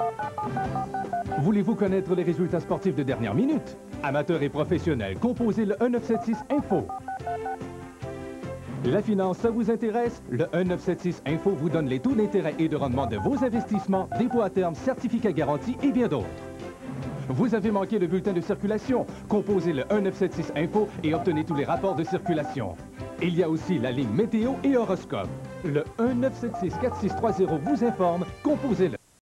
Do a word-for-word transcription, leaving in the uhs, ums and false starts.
Voulez-vous connaître les résultats sportifs de dernière minute? Amateurs et professionnels, composez le un neuf sept six Info. La finance, ça vous intéresse? Le un neuf sept six Info vous donne les taux d'intérêt et de rendement de vos investissements, dépôts à terme, certificats garantis et bien d'autres. Vous avez manqué le bulletin de circulation? Composez le un neuf sept six Info et obtenez tous les rapports de circulation. Il y a aussi la ligne météo et horoscope. Le un neuf sept six quatre six trois zéro vous informe, composez-le.